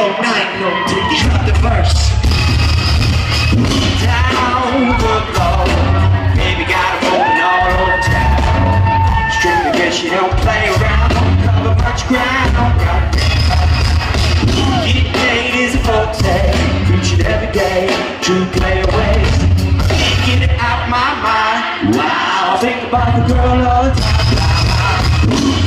no night, no till you drop the verse. Down the road, baby got a open all over town. Strictly guess you don't play around, don't cover much ground. Get paid is a forte, preach it every day, true player ways. Can't get it out my mind. Wow, I think about the girl all the time.